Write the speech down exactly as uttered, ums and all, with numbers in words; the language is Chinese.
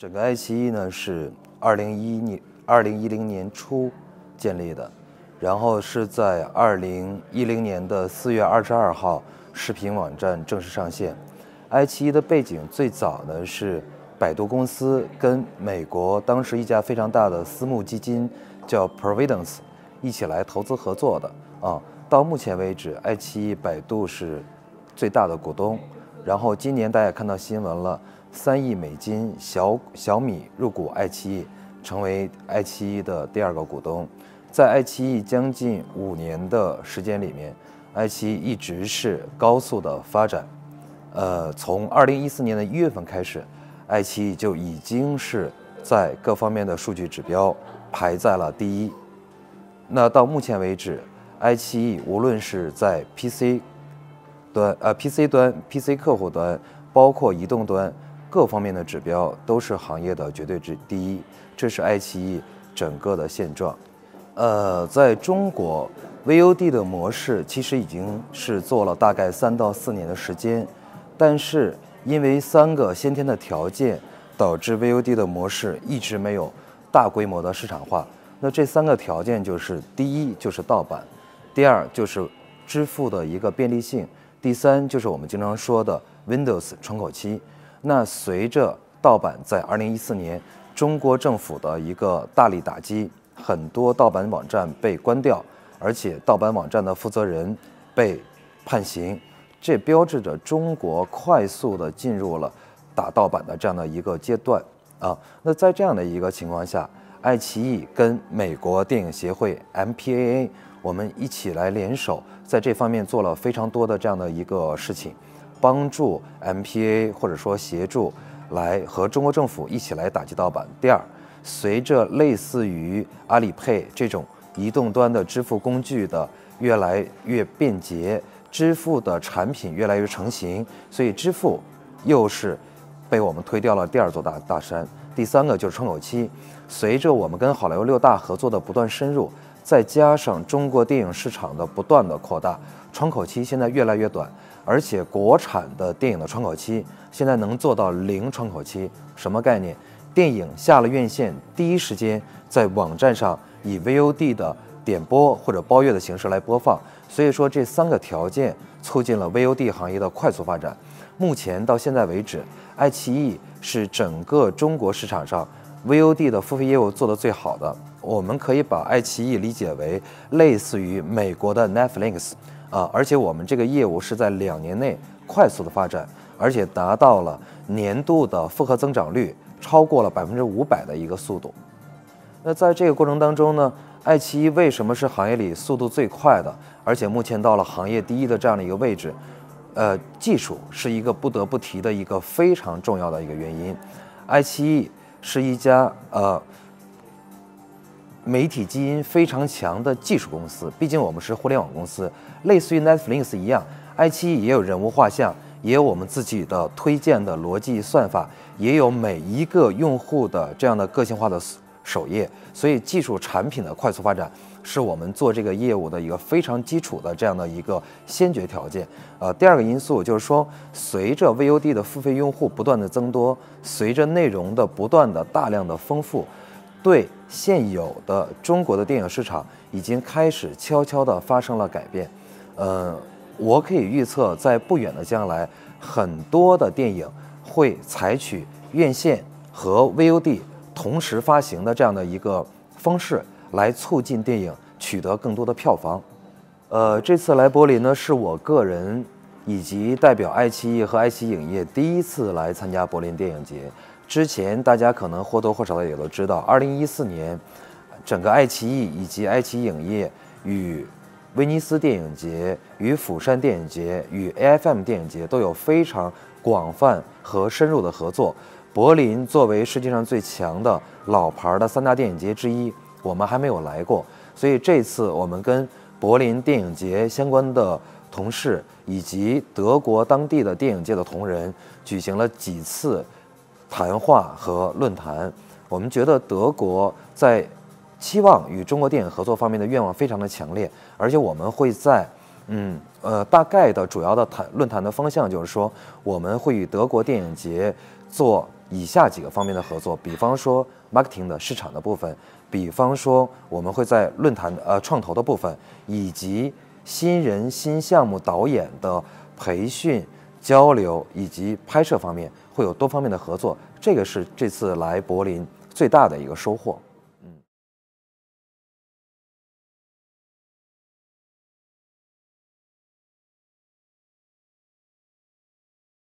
整个爱奇艺呢是二零一年二零一零年初建立的，然后是在二零一零年的四月二十二号，视频网站正式上线。爱奇艺的背景最早呢是百度公司跟美国当时一家非常大的私募基金叫 Providence 一起来投资合作的啊。到目前为止，爱奇艺、百度是最大的股东。然后今年大家看到新闻了，三亿美金小小米入股爱奇艺，成为爱奇艺的第二个股东。在爱奇艺将近五年的时间里面，爱奇艺一直是高速的发展。呃，从二零一四年的一月份开始，爱奇艺就已经是在各方面的数据指标排在了第一。那到目前为止，爱奇艺无论是在 P C 端、呃 P C 端、P C 客户端，包括移动端各方面的指标都是行业的绝对之第一，这是爱奇艺整个的现状。呃，在中国 V O D 的模式其实已经是做了大概三到四年的时间，但是因为三个先天的条件，导致 V O D 的模式一直没有大规模的市场化。那这三个条件就是：第一就是盗版，第二就是支付的一个便利性，第三就是我们经常说的 Windows 窗口期。那随着盗版在二零一四年中国政府的一个大力打击，很多盗版网站被关掉，而且盗版网站的负责人被判刑，这标志着中国快速的进入了打盗版的这样的一个阶段啊。那在这样的一个情况下，爱奇艺跟美国电影协会 M P A A 我们一起来联手，在这方面做了非常多的这样的一个事情，帮助 M P A A 或者说协助来和中国政府一起来打击盗版。第二，随着类似于阿里 Pay 这种移动端的支付工具的越来越便捷，支付的产品越来越成型，所以支付又是被我们推掉了第二座大大山。第三个就是窗口期，随着我们跟好莱坞六大合作的不断深入，再加上中国电影市场的不断的扩大，窗口期现在越来越短，而且国产的电影的窗口期现在能做到零窗口期。什么概念？电影下了院线，第一时间在网站上以 V O D 的点播或者包月的形式来播放。所以说这三个条件促进了 V O D 行业的快速发展。目前到现在为止，爱奇艺是整个中国市场上 V O D 的付费业务做得最好的。我们可以把爱奇艺理解为类似于美国的 Netflix 啊，而且我们这个业务是在两年内快速的发展，而且达到了年度的复合增长率超过了百分之五百的一个速度。那在这个过程当中呢，爱奇艺为什么是行业里速度最快的，而且目前到了行业第一的这样的一个位置？呃，技术是一个不得不提的一个非常重要的一个原因。爱奇艺是一家呃媒体基因非常强的技术公司，毕竟我们是互联网公司，类似于 Netflix 一样，爱奇艺也有人物画像，也有我们自己的推荐的逻辑算法，也有每一个用户的这样的个性化的首页，所以技术产品的快速发展是我们做这个业务的一个非常基础的这样的一个先决条件。呃，第二个因素就是说，随着 V O D 的付费用户不断的增多，随着内容的不断的大量的丰富，对现有的中国的电影市场已经开始悄悄的发生了改变。呃，我可以预测，在不远的将来，很多的电影会采取院线和 V O D 同时发行的这样的一个方式，来促进电影取得更多的票房。呃，这次来柏林呢，是我个人以及代表爱奇艺和爱奇艺影业第一次来参加柏林电影节。之前大家可能或多或少的也都知道，二零一四年，整个爱奇艺以及爱奇艺影业与威尼斯电影节、与釜山电影节、与 A F M 电影节都有非常广泛和深入的合作。柏林作为世界上最强的老牌的三大电影节之一，我们还没有来过，所以这次我们跟柏林电影节相关的同事以及德国当地的电影界的同仁举行了几次谈话和论坛。我们觉得德国在期望与中国电影合作方面的愿望非常的强烈，而且我们会在嗯呃大概的主要的谈论坛的方向就是说，我们会与德国电影节做以下几个方面的合作，比方说 marketing 的市场的部分，比方说我们会在论坛呃创投的部分，以及新人新项目导演的培训、交流以及拍摄方面会有多方面的合作，这个是这次来柏林最大的一个收获。